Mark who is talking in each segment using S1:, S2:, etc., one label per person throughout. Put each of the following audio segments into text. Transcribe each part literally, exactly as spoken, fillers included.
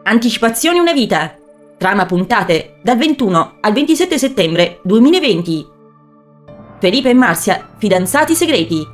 S1: Anticipazioni una vita. Trama puntate dal ventuno al ventisette settembre duemilaventi. Felipe e Marzia, fidanzati segreti.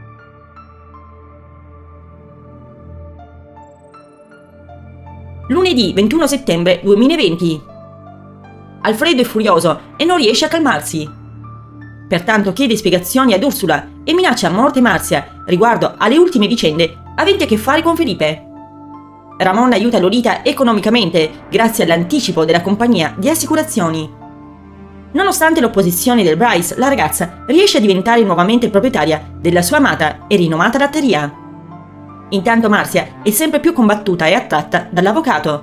S1: Lunedì ventuno settembre duemilaventi. Alfredo è furioso e non riesce a calmarsi. Pertanto chiede spiegazioni ad Ursula e minaccia a morte Marzia riguardo alle ultime vicende aventi a che fare con Felipe. Ramon aiuta Lolita economicamente grazie all'anticipo della compagnia di assicurazioni. Nonostante l'opposizione del Bryce, la ragazza riesce a diventare nuovamente proprietaria della sua amata e rinomata latteria. Intanto Marzia è sempre più combattuta e attratta dall'avvocato.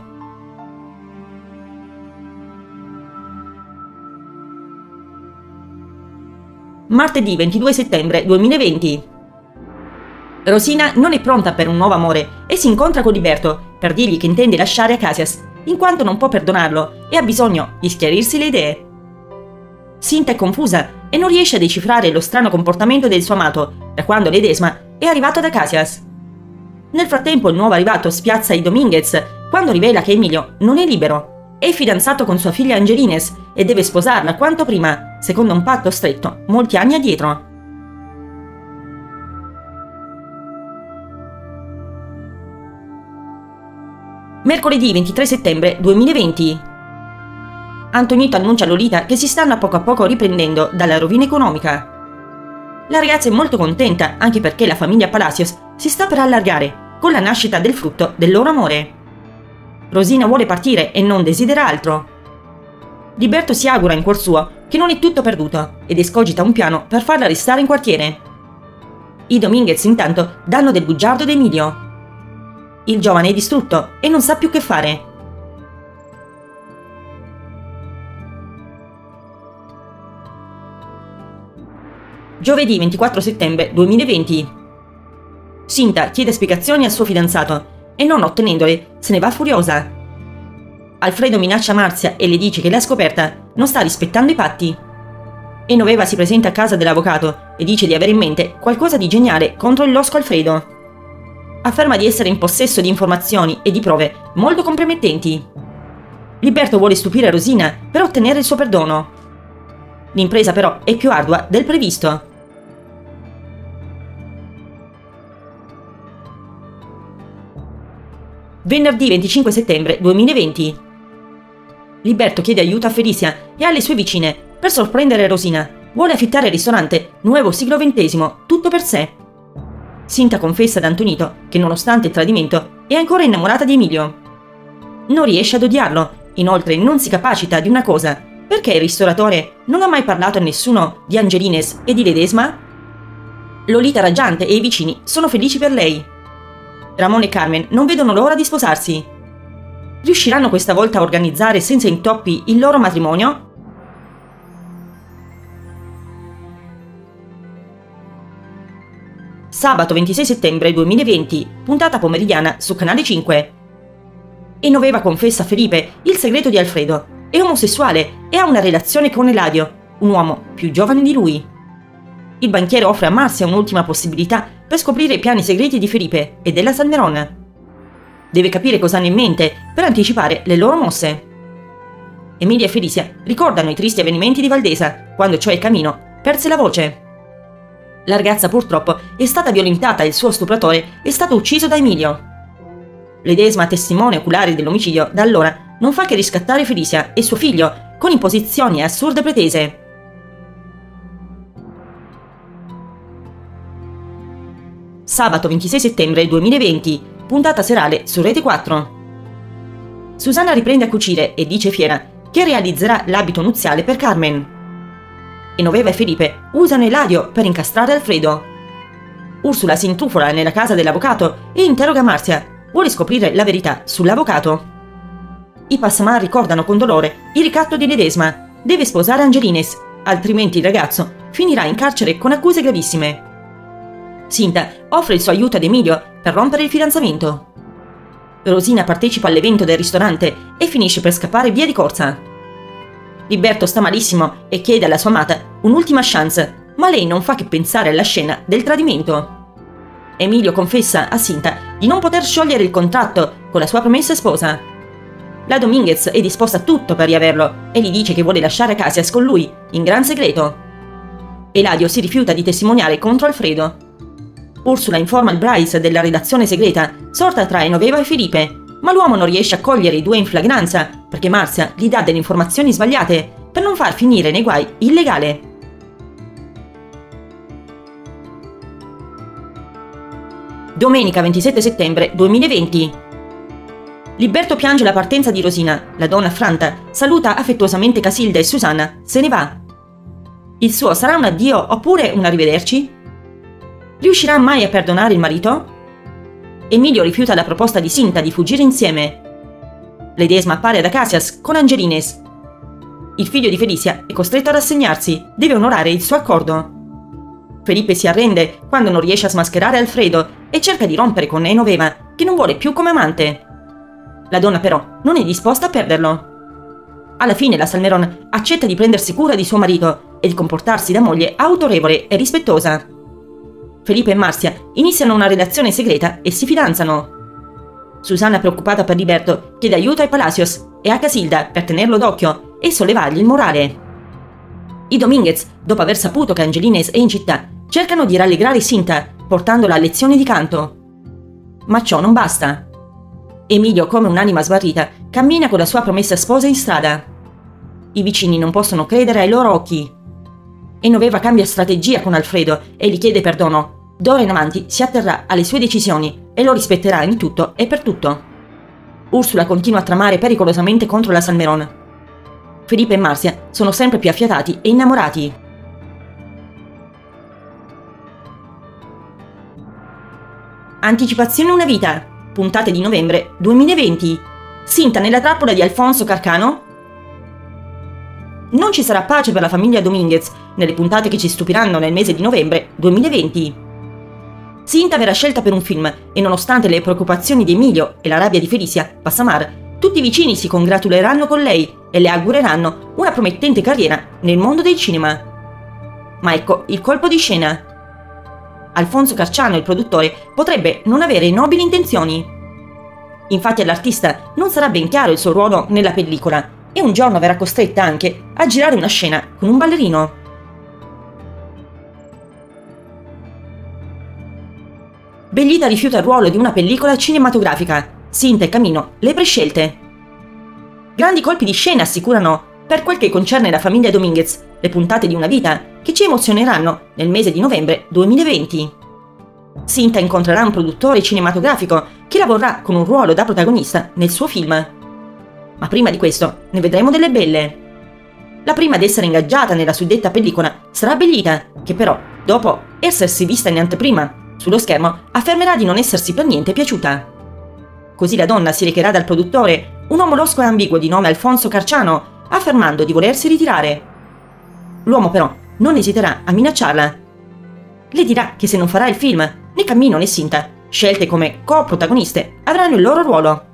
S1: Martedì ventidue settembre duemilaventi. Rosina non è pronta per un nuovo amore e si incontra con Liberto per dirgli che intende lasciare Acacias, in quanto non può perdonarlo e ha bisogno di schiarirsi le idee. Cinta è confusa e non riesce a decifrare lo strano comportamento del suo amato da quando Ledesma è arrivato ad Acacias. Nel frattempo il nuovo arrivato spiazza i Dominguez quando rivela che Emilio non è libero, è fidanzato con sua figlia Angelines e deve sposarla quanto prima, secondo un patto stretto molti anni addietro. Mercoledì ventitré settembre duemilaventi. Antonito annuncia a Lolita che si stanno a poco a poco riprendendo dalla rovina economica. La ragazza è molto contenta anche perché la famiglia Palacios si sta per allargare con la nascita del frutto del loro amore. Rosina vuole partire e non desidera altro. Liberto si augura in cuor suo che non è tutto perduto ed escogita un piano per farla restare in quartiere. I Dominguez intanto danno del bugiardo ad Emilio. Il giovane è distrutto e non sa più che fare. Giovedì ventiquattro settembre duemilaventi. Cinta chiede spiegazioni al suo fidanzato e non ottenendole se ne va furiosa. Alfredo minaccia Marzia e le dice che la scoperta non sta rispettando i patti. Enoveva si presenta a casa dell'avvocato e dice di avere in mente qualcosa di geniale contro il losco Alfredo. Afferma di essere in possesso di informazioni e di prove molto compromettenti. Liberto vuole stupire Rosina per ottenere il suo perdono. L'impresa però è più ardua del previsto. Venerdì venticinque settembre duemilaventi. Liberto chiede aiuto a Felicia e alle sue vicine per sorprendere Rosina. Vuole affittare il ristorante Nuevo Siglo ventesimo tutto per sé. Cinta confessa ad Antonito che nonostante il tradimento è ancora innamorata di Emilio. Non riesce ad odiarlo, inoltre non si capacita di una cosa: perché il ristoratore non ha mai parlato a nessuno di Angelines e di Ledesma? Lolita raggiante e i vicini sono felici per lei. Ramon e Carmen non vedono l'ora di sposarsi. Riusciranno questa volta a organizzare senza intoppi il loro matrimonio? Sabato ventisei settembre duemilaventi, puntata pomeridiana su Canale cinque. Enoveva confessa a Felipe il segreto di Alfredo. È omosessuale e ha una relazione con Eladio, un uomo più giovane di lui. Il banchiere offre a Marzia un'ultima possibilità per scoprire i piani segreti di Felipe e della Salmerone. Deve capire cosa hanno in mente per anticipare le loro mosse. Emilia e Felicia ricordano i tristi avvenimenti di Valdesa, quando cioè Camino perse la voce. La ragazza purtroppo è stata violentata e il suo stupratore è stato ucciso da Emilio. Ledesma, testimone oculare dell'omicidio, da allora non fa che riscattare Felicia e suo figlio con imposizioni e assurde pretese. Sabato ventisei settembre duemilaventi, puntata serale su Rete quattro. Susanna riprende a cucire e dice fiera che realizzerà l'abito nuziale per Carmen. Enoveva e Felipe usano Eladio per incastrare Alfredo. Ursula si intrufola nella casa dell'avvocato e interroga Marzia. Vuole scoprire la verità sull'avvocato. I Passamà ricordano con dolore il ricatto di Ledesma. Deve sposare Angelines, altrimenti il ragazzo finirà in carcere con accuse gravissime. Cinta offre il suo aiuto ad Emilio per rompere il fidanzamento. Rosina partecipa all'evento del ristorante e finisce per scappare via di corsa. Liberto sta malissimo e chiede alla sua amata un'ultima chance, ma lei non fa che pensare alla scena del tradimento. Emilio confessa a Cinta di non poter sciogliere il contratto con la sua promessa sposa. La Dominguez è disposta a tutto per riaverlo e gli dice che vuole lasciare Cassias con lui, in gran segreto. Eladio si rifiuta di testimoniare contro Alfredo. Ursula informa il Bryce della redazione segreta sorta tra Enoveva e Felipe, ma l'uomo non riesce a cogliere i due in flagranza perché Marzia gli dà delle informazioni sbagliate per non far finire nei guai il legale. Domenica ventisette settembre duemilaventi. Liberto piange la partenza di Rosina, la donna affranta, saluta affettuosamente Casilda e Susanna, se ne va. Il suo sarà un addio oppure un arrivederci? Riuscirà mai a perdonare il marito? Emilio rifiuta la proposta di Cinta di fuggire insieme. Ledesma appare da Cassias con Angelines. Il figlio di Felicia è costretto a rassegnarsi, deve onorare il suo accordo. Felipe si arrende quando non riesce a smascherare Alfredo e cerca di rompere con Enoveva, che non vuole più come amante. La donna però non è disposta a perderlo. Alla fine la Salmeron accetta di prendersi cura di suo marito e di comportarsi da moglie autorevole e rispettosa. Felipe e Marzia iniziano una relazione segreta e si fidanzano. Susanna, preoccupata per Liberto, chiede aiuto ai Palacios e a Casilda per tenerlo d'occhio e sollevargli il morale. I Dominguez, dopo aver saputo che Angelines è in città, cercano di rallegrare Cinta portandola a lezioni di canto. Ma ciò non basta. Emilio, come un'anima smarrita, cammina con la sua promessa sposa in strada. I vicini non possono credere ai loro occhi. Enoveva cambia strategia con Alfredo e gli chiede perdono. D'ora in avanti si atterrà alle sue decisioni e lo rispetterà in tutto e per tutto. Ursula continua a tramare pericolosamente contro la Salmeron. Felipe e Marzia sono sempre più affiatati e innamorati. Anticipazione una vita. Puntate di novembre duemilaventi. Cinta nella trappola di Alfonso Carcano? Non ci sarà pace per la famiglia Dominguez nelle puntate che ci stupiranno nel mese di novembre duemilaventi. Cinta verrà scelta per un film e nonostante le preoccupazioni di Emilio e la rabbia di Felicia Passamar, tutti i vicini si congratuleranno con lei e le augureranno una promettente carriera nel mondo del cinema. Ma ecco il colpo di scena. Alfonso Carciano, il produttore, potrebbe non avere nobili intenzioni. Infatti all'artista non sarà ben chiaro il suo ruolo nella pellicola e un giorno verrà costretta anche a girare una scena con un ballerino. Bellita rifiuta il ruolo di una pellicola cinematografica. Cinta e Camino le prescelte. Grandi colpi di scena assicurano, per quel che concerne la famiglia Dominguez, le puntate di una vita che ci emozioneranno nel mese di novembre duemilaventi. Cinta incontrerà un produttore cinematografico che lavorerà con un ruolo da protagonista nel suo film. Ma prima di questo ne vedremo delle belle. La prima ad essere ingaggiata nella suddetta pellicola sarà Bellita, che però, dopo essersi vista in anteprima sullo schermo, affermerà di non essersi per niente piaciuta. Così la donna si recherà dal produttore, un uomo losco e ambiguo di nome Alfonso Carciano, affermando di volersi ritirare. L'uomo però non esiterà a minacciarla. Le dirà che se non farà il film, né Camino né Cinta, scelte come co-protagoniste, avranno il loro ruolo.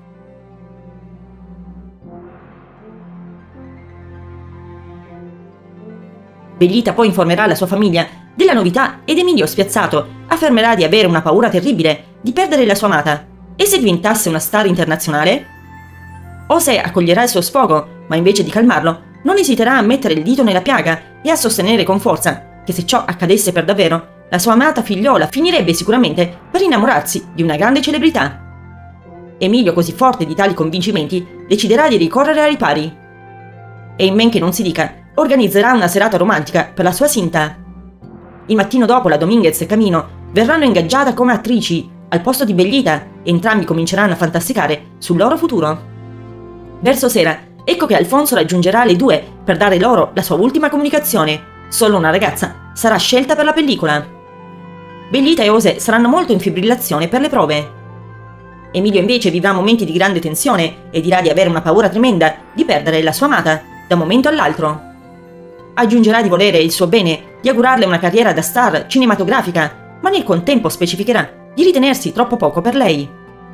S1: Bellita poi informerà la sua famiglia della novità ed Emilio, spiazzato, affermerà di avere una paura terribile di perdere la sua amata. E se diventasse una star internazionale? Ose accoglierà il suo sfogo, ma invece di calmarlo, non esiterà a mettere il dito nella piaga e a sostenere con forza che se ciò accadesse per davvero, la sua amata figliola finirebbe sicuramente per innamorarsi di una grande celebrità. Emilio, così forte di tali convincimenti, deciderà di ricorrere ai ripari. E in men che non si dica, organizzerà una serata romantica per la sua Cinta. Il mattino dopo la Dominguez e Camino verranno ingaggiate come attrici al posto di Bellita e entrambi cominceranno a fantasticare sul loro futuro. Verso sera, ecco che Alfonso raggiungerà le due per dare loro la sua ultima comunicazione. Solo una ragazza sarà scelta per la pellicola. Bellita e Ose saranno molto in fibrillazione per le prove. Emilio invece vivrà momenti di grande tensione e dirà di avere una paura tremenda di perdere la sua amata da un momento all'altro. Aggiungerà di volere il suo bene, di augurarle una carriera da star cinematografica, ma nel contempo specificherà di ritenersi troppo poco per lei.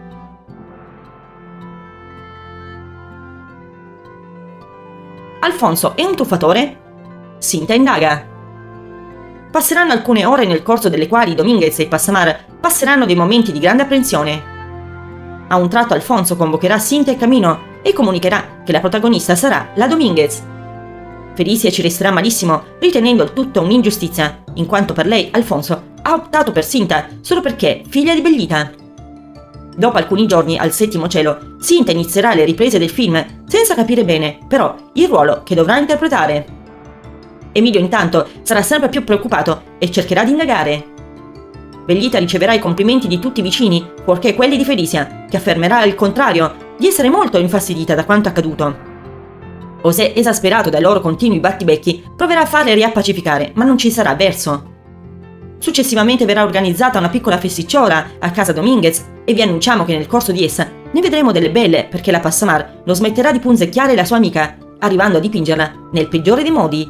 S1: Alfonso è un truffatore? Cinta indaga. Passeranno alcune ore nel corso delle quali Dominguez e Passamar passeranno dei momenti di grande apprensione. A un tratto Alfonso convocherà Cinta e Camino e comunicherà che la protagonista sarà la Dominguez. Felicia ci resterà malissimo, ritenendo il tutto un'ingiustizia, in quanto per lei Alfonso ha optato per Cinta solo perché figlia di Bellita. Dopo alcuni giorni al settimo cielo, Cinta inizierà le riprese del film senza capire bene, però, il ruolo che dovrà interpretare. Emilio intanto sarà sempre più preoccupato e cercherà di indagare. Bellita riceverà i complimenti di tutti i vicini, fuorché quelli di Felicia, che affermerà il contrario, di essere molto infastidita da quanto accaduto. José, esasperato dai loro continui battibecchi, proverà a farle riappacificare, ma non ci sarà verso. Successivamente verrà organizzata una piccola festicciola a casa Dominguez e vi annunciamo che nel corso di essa ne vedremo delle belle perché la Passamar non smetterà di punzecchiare la sua amica, arrivando a dipingerla nel peggiore dei modi.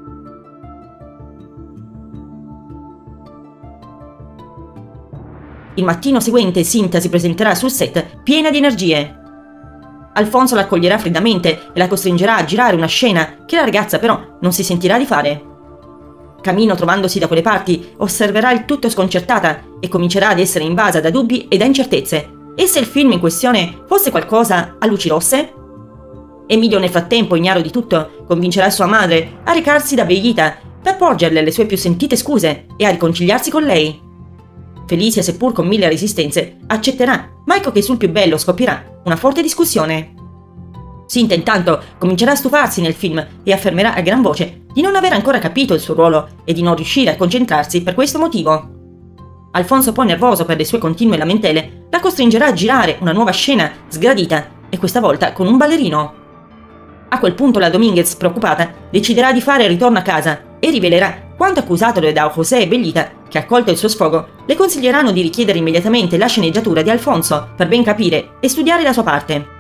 S1: Il mattino seguente Cinta si presenterà sul set piena di energie. Alfonso la accoglierà freddamente e la costringerà a girare una scena che la ragazza però non si sentirà di fare. Camino, trovandosi da quelle parti, osserverà il tutto sconcertata e comincerà ad essere invasa da dubbi e da incertezze. E se il film in questione fosse qualcosa a luci rosse? Emilio nel frattempo, ignaro di tutto, convincerà sua madre a recarsi da Bellita per porgerle le sue più sentite scuse e a riconciliarsi con lei. Felicia, seppur con mille resistenze, accetterà, ma ecco che sul più bello scoppierà una forte discussione. Cinta intanto comincerà a stufarsi nel film e affermerà a gran voce di non aver ancora capito il suo ruolo e di non riuscire a concentrarsi per questo motivo. Alfonso, poi nervoso per le sue continue lamentele, la costringerà a girare una nuova scena sgradita e questa volta con un ballerino. A quel punto la Dominguez, preoccupata, deciderà di fare ritorno a casa e rivelerà quanto accusatole da José e Bellita, che accolto il suo sfogo, le consiglieranno di richiedere immediatamente la sceneggiatura di Alfonso per ben capire e studiare la sua parte.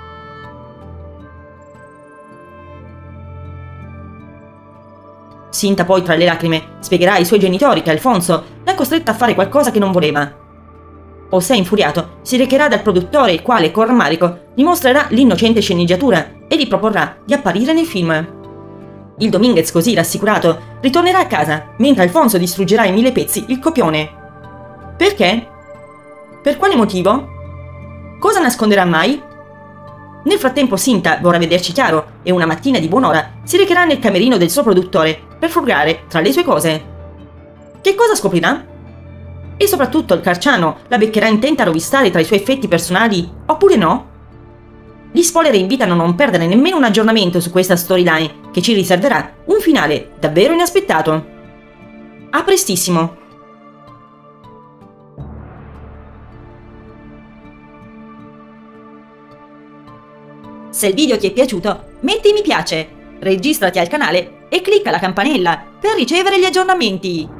S1: Cinta poi, tra le lacrime, spiegherà ai suoi genitori che Alfonso l'ha costretta a fare qualcosa che non voleva. José, infuriato, si recherà dal produttore, il quale, con rammarico, gli mostrerà l'innocente sceneggiatura e gli proporrà di apparire nel film. Il Dominguez, così rassicurato, ritornerà a casa, mentre Alfonso distruggerà in mille pezzi il copione. Perché? Per quale motivo? Cosa nasconderà mai? Nel frattempo Cinta vorrà vederci chiaro e una mattina di buon'ora si recherà nel camerino del suo produttore per frugare tra le sue cose. Che cosa scoprirà? E soprattutto il Carciano la beccherà intenta a rovistare tra i suoi effetti personali, oppure no? Gli spoiler invitano a non perdere nemmeno un aggiornamento su questa storyline, che ci riserverà un finale davvero inaspettato. A prestissimo! Se il video ti è piaciuto, metti mi piace, registrati al canale e clicca la campanella per ricevere gli aggiornamenti.